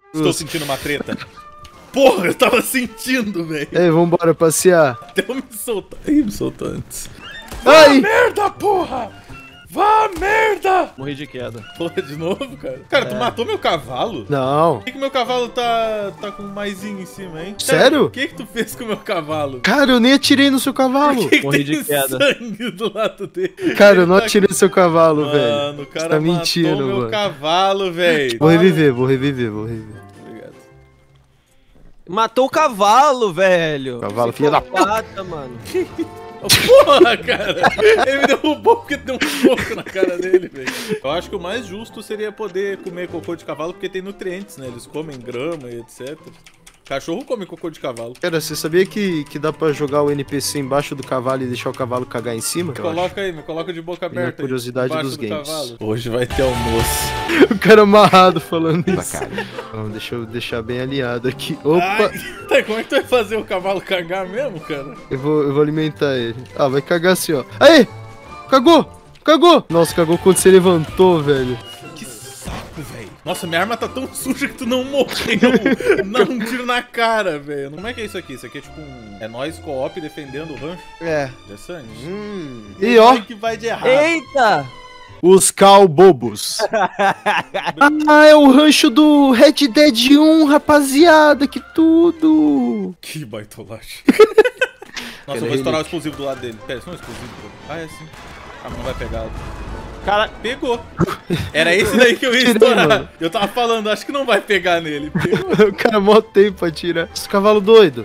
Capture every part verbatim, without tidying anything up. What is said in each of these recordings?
Estou sentindo uma treta. Porra, eu tava sentindo, velho. Ei, vambora passear. Até eu me soltar. Ih, me soltou antes. Ai! Vá merda, porra! Vá merda! Morri de queda. Porra, de novo, cara? Cara, tu É. matou meu cavalo? Não. Por que, que meu cavalo tá, tá com maisinho em cima, hein? Sério? O que que tu fez com o meu cavalo? Cara, eu nem atirei no seu cavalo. Por que, que Morri tem de queda. sangue do lado dele? Cara, eu não Ele tá atirei no seu cavalo, Mano, velho. o cara Você tá matou mentindo, meu mano. cavalo, velho. Vou reviver, vou reviver, vou reviver. Obrigado. Matou o cavalo, velho. Cavalo, filha da puta, mano. Porra, cara! Ele me derrubou porque deu um soco na cara dele, velho. Eu acho que o mais justo seria poder comer cocô de cavalo, porque tem nutrientes, né? Eles comem grama e etcétera. Cachorro come cocô de cavalo. Cara, você sabia que, que dá pra jogar o N P C embaixo do cavalo e deixar o cavalo cagar em cima? Me coloca aí, me coloca de boca Minha aberta aí. curiosidade Embaixo dos do games. cavalo. Hoje vai ter almoço. O cara amarrado falando isso. Então, deixa eu deixar bem alinhado aqui. Opa! Ai, tá, como é que tu vai fazer o cavalo cagar mesmo, cara? Eu vou, eu vou alimentar ele. Ah, vai cagar assim, ó. Aí! Cagou! Cagou! Nossa, cagou quando você levantou, velho. Que saco, velho. Nossa, minha arma tá tão suja que tu não morreu. Dá um tiro na cara, velho. Como é que é isso aqui? Isso aqui é tipo um... É nós co-op defendendo o rancho. É. Interessante. Hum. E ó, que vai de errado. Eita! os calbobos. Ah, é o rancho do Red Dead um, rapaziada, que tudo. Que baitolagem. Nossa, eu vou estourar o explosivo do lado dele. Pera, isso não é um explosivo, pô. Ah, é sim. Ah, mas não vai pegar. Cara, Pegou. Era esse daí que eu ia Tirei, estourar. mano. Eu tava falando, acho que não vai pegar nele. Pegou. O cara mó tempo pra tirar. Esse cavalo doido.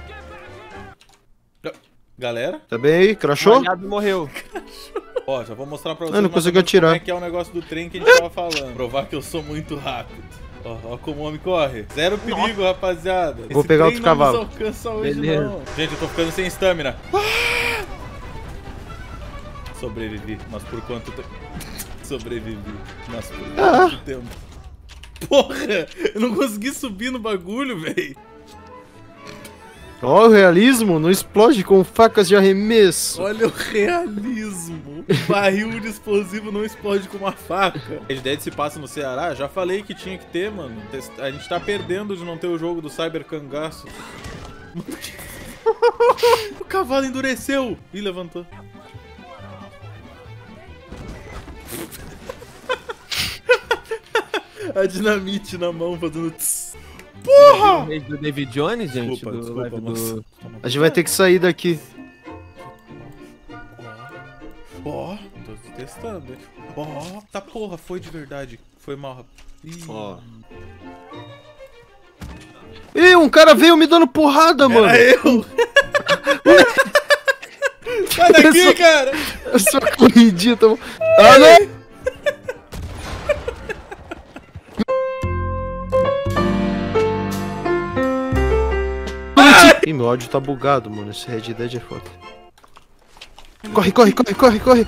Galera, Tá bem aí? Crachou? malhado morreu. ó, já vou mostrar pra vocês Eu não mais consigo ou menos atirar. como é que é o negócio do trem que a gente tava falando. Provar que eu sou muito rápido. Ó, ó como o homem corre. Zero perigo, rapaziada. Vou Esse pegar trem outro não cavalo. nos alcança hoje, Beleza. não. Gente, eu tô ficando sem stamina. Ah! Sobrevivi, mas por quanto tempo? Sobrevivi, mas por Ah. quanto tempo? Porra, eu não consegui subir no bagulho, velho. Ó, o realismo não explode com facas de arremesso. Olha o realismo. O barril de explosivo não explode com uma faca. Red Dead se passa no Ceará? Já falei que tinha que ter, mano. A gente tá perdendo de não ter o jogo do Cyber Cangaço. O cavalo endureceu. Ih, levantou. A dinamite na mão fazendo tss. Porra! O do David Jones, gente. Desculpa, do desculpa, live moça. do... A gente vai ter que sair daqui. Ó, tô testando. Ó, tá porra, foi de verdade. Foi mal, rapaz. Ih. Ó. Ih, um cara veio me dando porrada, mano. Era eu! Sai daqui, Eu só- cara! Eu sou corridinha, tá bom. Ah, não! Ih, meu áudio tá bugado, mano. Esse Red Dead é foda. Corre, corre, corre, corre, corre.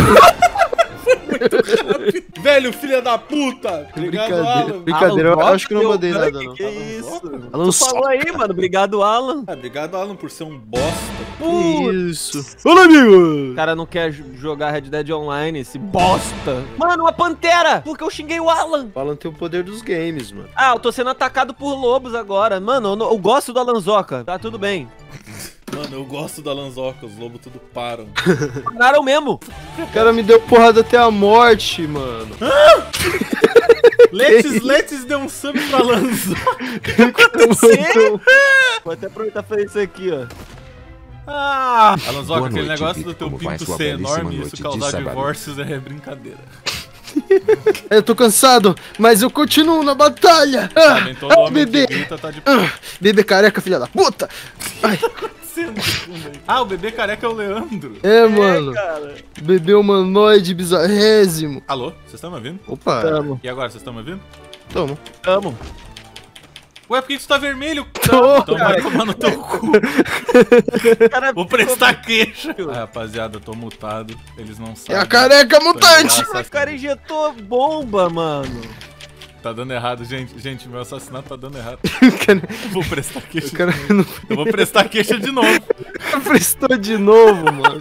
Velho, filha da puta! Obrigado, Brincadeira, Alan. brincadeira. Eu Alan acho que eu não mandei Walker, nada, não. Que isso? Alan Tu falou aí, mano. Obrigado, Alan. Ah, obrigado, Alan, por ser um bosta. Putz, Isso. Olá, amigo. o cara não quer j- jogar Red Dead Online, esse bosta. Mano, uma pantera! Porque eu xinguei o Alan. O Alan tem o poder dos games, mano. Ah, eu tô sendo atacado por lobos agora. Mano, eu, não- eu gosto do Alanzoca. Tá tudo bem. Mano, eu gosto da Lanzoca, os lobos tudo param. Pararam mesmo. O cara me deu porrada até a morte, mano. Let's, Let's deu um sub pra Lanzoca. Aconteceu? Vou até aproveitar pra fazer isso aqui, ó. Ah! Alanzoca, Boa aquele noite, negócio Vitor. do teu Como vai pinto sua ser belíssima enorme e noite isso de causar sábado? divórcios é brincadeira. Eu tô cansado, mas eu continuo na batalha. Tá bem, todo Ah, homem bebê. que grita tá de Ah, bebê careca, filha da puta. Ai, acontecendo no fundo aí. Ah, o bebê careca é o Leandro. é, mano. Cara. Bebê humanoide bizarrésimo. Alô, vocês estão me ouvindo? Opa, Tamo, E agora, vocês estão me ouvindo? toma. tamo. Ué, por que que você tá vermelho? Tô. Então vai tomar no teu cu. Cara, Vou prestar queixa. Ah, rapaziada, eu tô mutado. Eles não É sabem. a careca mutante. Nossa, O cara injetou bomba, mano. tá dando errado, gente. Gente, meu assassinato tá dando errado. O cara, Eu vou prestar queixa. o cara de novo. não Eu vou prestar queixa de novo. prestou de novo, mano.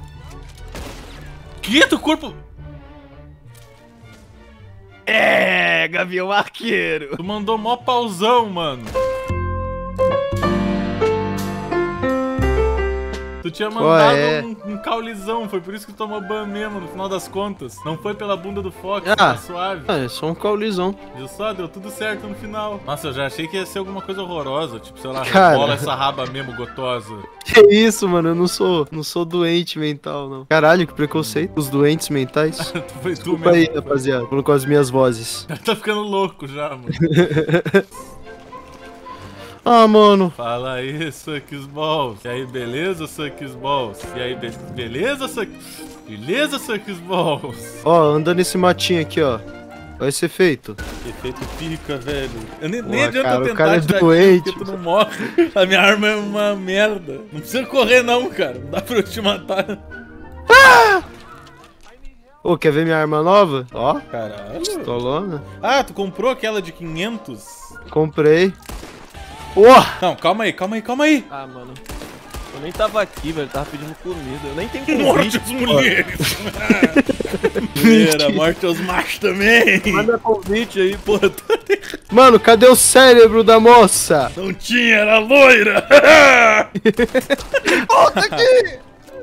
Que? Teu corpo... É. é, Gavião Arqueiro. Tu mandou mó pauzão, mano. Tu tinha mandado é? um, um caulizão, foi por isso que tu tomou ban mesmo, no final das contas. Não foi pela bunda do Fox, Ah. tá suave. Ah, é só um caulizão. Viu só? Deu tudo certo no final. Nossa, eu já achei que ia ser alguma coisa horrorosa, tipo, sei lá, Cara. bola essa raba mesmo gotosa. Que isso, mano? Eu não sou, não sou doente mental, não. Caralho, que preconceito. Os doentes mentais. Foi tu Desculpa aí, mesmo. rapaziada. Falando com as minhas vozes. Tá ficando louco já, mano. Ah, mano. Fala aí, Sucks Balls. E aí, beleza, Sucks Balls? E aí, be beleza, Sucks... Beleza, Sucks Balls? Ó, anda nesse matinho aqui, ó. Vai ser feito. Efeito pica, velho. Eu nem, Pô, nem adianta cara, eu o tentar cara é te dar doente. tiro, porque tu não morre. A minha arma é uma merda. Não precisa correr não, cara. Não dá pra eu te matar. Ô, quer ver minha arma nova? Ó, Caralho. pistolona. Ah, tu comprou aquela de quinhentos? Comprei. Ó! Não, calma aí, calma aí, calma aí. Ah, mano. Eu nem tava aqui, velho. Tava pedindo comida. Eu nem tenho Morte convite. às mulheres. Primeira, morte aos machos também. Manda convite aí, pô. Porra, tô... Mano, cadê o cérebro da moça? não tinha, era loira. Volta aqui!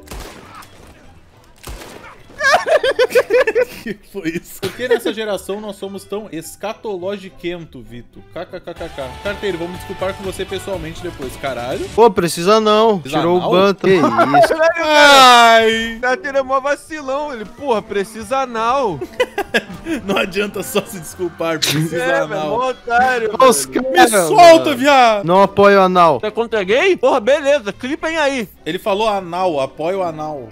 Que foi isso? Por que nessa geração nós somos tão escatologiquento, Vitor? KKKKK. Carteiro, vamos desculpar com você pessoalmente depois, caralho. Pô, precisa não. Precisa Tirou não? o ban. Que isso? Ai! Carteiro é mó vacilão. Ele, porra, precisa anal. Não adianta só se desculpar, precisa É, velho, anal. mó otário. Olha os velho. caras, Me solta, mano. viado! Não apoio anal. Você é contra gay? Porra, beleza. Clipem aí. Ele falou anal, apoio anal.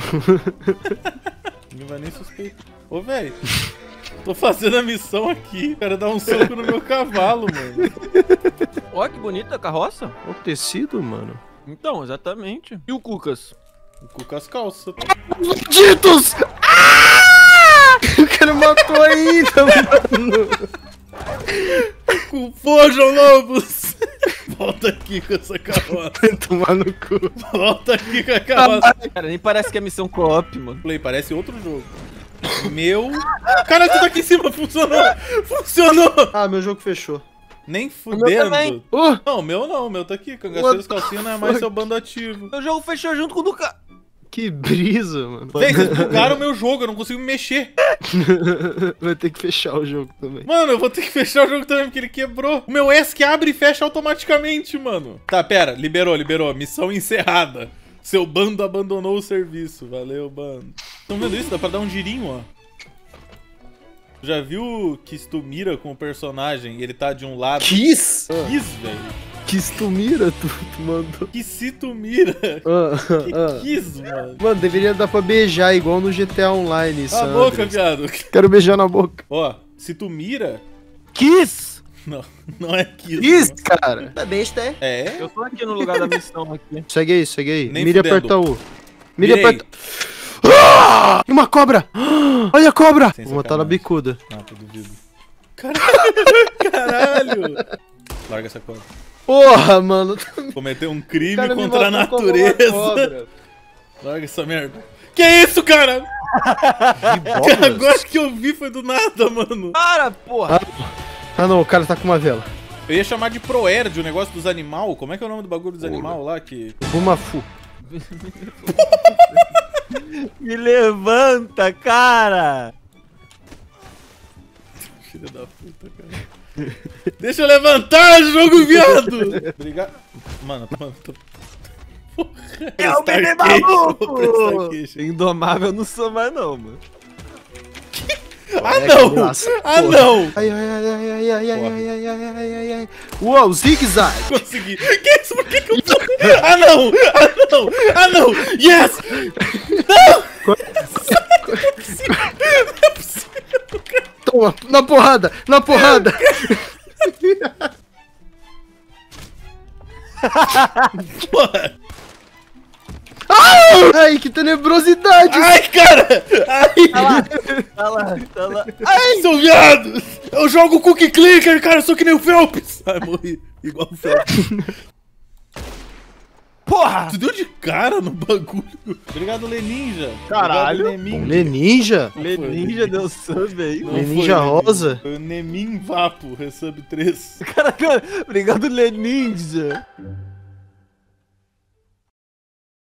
Não vai nem suspeitar. Ô, velho, tô fazendo a missão aqui. O cara dá um soco no meu cavalo, mano. Ó, que bonita a carroça. O tecido, mano. Então, exatamente. E o Cucas? Com com as calças. Malditos! Ah! O cara matou ainda, mano. Com Fojam Lobos! Volta aqui com essa carroça. Tomar no cu. Volta aqui com a carroça. Cara, nem parece que é missão co-op, mano. Play, parece outro jogo. Meu... Caralho, tu tá aqui em cima, funcionou! Funcionou! Ah, meu jogo fechou. Nem meu fudendo. também. Uh, Não, o meu não, o meu tá aqui. Cangaceiros What the Calcinha não é mais fuck? seu bando ativo. Meu jogo fechou junto com o do ca... que brisa, mano. Véi, vocês bugaram o meu jogo, eu não consigo me mexer. Vai ter que fechar o jogo também. Mano, eu vou ter que fechar o jogo também, porque ele quebrou. O meu E S C abre e fecha automaticamente, mano. Tá, pera, liberou, liberou. Missão encerrada. Seu bando abandonou o serviço. Valeu, bando. Tão vendo isso? Dá pra dar um girinho, ó. Já viu que se tu mira com o personagem e ele tá de um lado? Kiss? Kiss, velho. Kiss tu mira, tu, tu mandou. Que se tu mira. Ah, Que ah. Kiss, mano. Mano, deveria dar pra beijar igual no G T A Online, Cala a Sandro. boca, viado. Quero beijar na boca. Ó, se tu mira... Kiss! Não, não é Kiss. Kiss, mano. cara. Tá besta, é? É? Eu tô aqui no lugar da missão aqui. Segue aí, segue aí. Nem Mira e fudendo. aperta U. Mira e Mirei. aperta... Ah! Uma cobra! Ah! Olha a cobra! Sem Vou matar na sacanagem. bicuda. Ah, tu duvido. Caralho! Caralho! Larga essa cobra. Porra, mano. Cometeu um crime Cara, me contra a matou como uma natureza. cobra. Larga essa merda. Que isso, cara? Cara, agora que eu vi foi do nada, mano. Para, porra! Ah não, o cara tá com uma vela. Eu ia chamar de Proerd, o negócio dos animal. Como é que é o nome do bagulho dos animal lá que... Bumafu. Me levanta, cara! Filho da puta, cara. Deixa eu levantar, jogo, viado! Obrigado. Mano, mano, tô... Porra. É o bebê Prestar queixa, maluco! vou prestar queixa. Indomável eu não sou mais não, mano. Ah, É, não! que massa, Ah, porra. não! Ai, ai, ai, ai, ai, ai, ai, Porra. ai, ai, ai, ai, ai, ai. Uou, zigue-zague. Consegui. Que isso? Por que que eu tô... Ah, não! Ah, não! Ah, não! Yes! Toma, na porrada, na porrada. Porra! Ai, que tenebrosidade. Ai, cara! Ai! Tá lá, tá lá, tá lá. Ai, seu viado! Eu jogo Cookie Clicker, cara, eu sou que nem o Phelps! Ai, morri. Igual o Phelps. Porra! Tu deu de cara no bagulho. Obrigado, Leninja. Caralho. Obrigado, Nemin. Leninja? Leninja deu sub aí. Não Leninja foi, rosa? Foi o Nemin Vapo, resub três. Caraca, obrigado, Leninja.